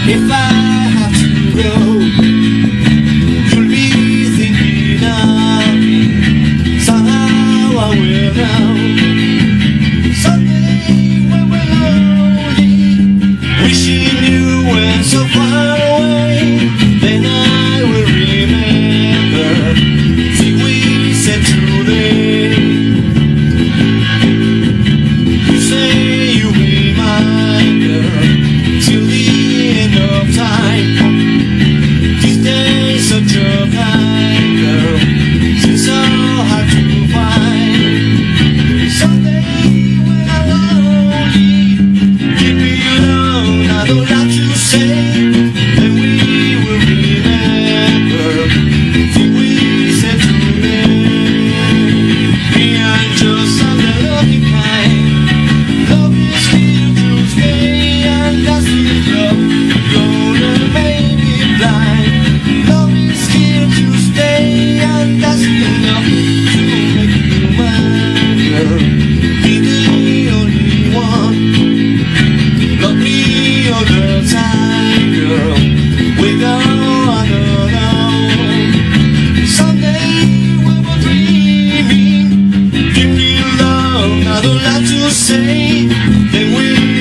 If I have to go, you'll be thinking of me. Somehow I will know. Someday when we're lonely, wishing you went so far away, then I will remember things we said today. You say you'll be mine, girl, till the end of time. These days such a kind, girl, seems so hard to find. Someday when I'm lonely, keep me alone, I don't like to say, then we will remember things we said today. Me and just the lucky kind. Love is here to stay, and that's the love gonna make me blind. Love is here to stay, and that's enough to make you mine, girl. Be the only one. Love me all the time, girl. Without a doubt. Someday when we're dreaming, deep in love, I don't like to say, then we